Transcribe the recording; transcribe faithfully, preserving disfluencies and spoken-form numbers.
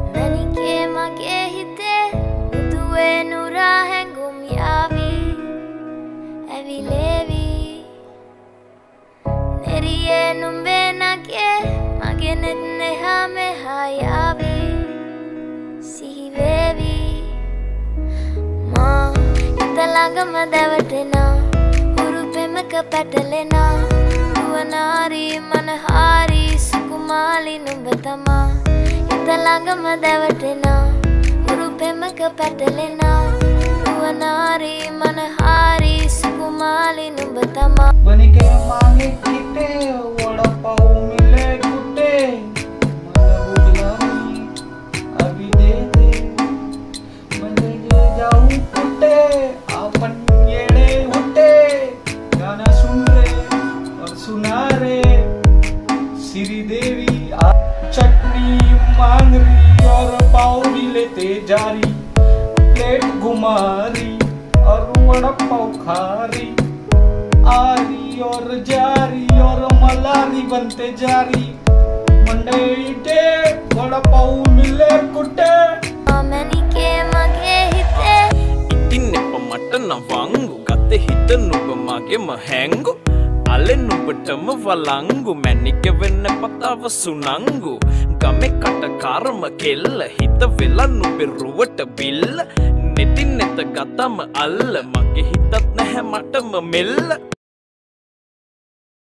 මැනිකේ මගේ හිතේ මුදුවේ නුරා හැඟුම් යාවි ඇවිලේවි නෙරියේ නුඹේ නගේ මගේ නෙත් නෙහා මෙහා යාවි සිහිවේවි මා හිත ළඟම දැවටෙනා හුරු පෙමක පැටලෙනා නුවනාරි මනහාරි සුකුමාලි නුඹ තමා හිත ළඟම දැවටෙනා හුරු පෙමක පැටලෙනා නුවනාරි මනහාරි සුකුමාලි නුඹ තමා बनिके मांगे कीटे वड़ा पाव मिले कुटे मन बुदलानी अभी दे दे मंदे जो जाऊं कुटे अपन येड़े उठे गाना सुन रे और सुना रे श्री देवी आ चटनी मांग रही और पाव भी लेते जा रही प्लेट घुमा रही और वड़ा पाव खा रही आ रही और जा रही और मलारी बनते जा रही मंडे इटे वड़ा पाव मिले कुटे මැනිකේ මගේ හිතේ ඉතින් එප මට නවංගු ගත හිත නුඹ මගේම හැංගු අලෙන් නුඹටම වලංගු මැනික වෙන්න පතාව සුනංගු ගමේ කටකාරම කෙල්ල හිත වෙලා නුඹේ රුවට බිල්ල නෙතින් නෙත ගතම අල්ල මගේ හිතත් නැහැ මටම මෙල්ල